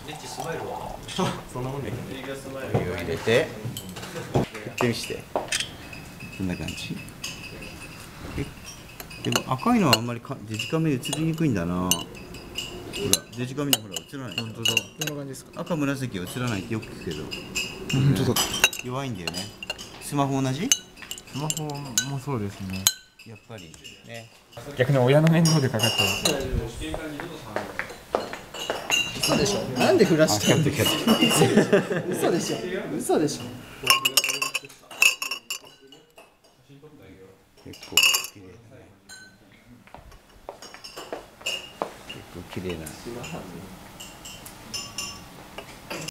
リッチスマイルはそんなもんね。 お湯を入れてやってみして、こんな感じ。でも赤いのはあんまりデジカメ映りにくいんだな。ほらデジカメにほら映らない。本当だ。 どんな感じですか。 赤紫は映らないってよく聞くけど、 本当だ。 弱いんだよね。スマホ同じ？ スマホもそうですね。 やっぱりね。 逆に親の面倒でかかっちゃう。 嘘でしょ。なんでフラッシュキャットキャット。 嘘でしょ。嘘でしょ。 結構綺麗だね。結構綺麗な。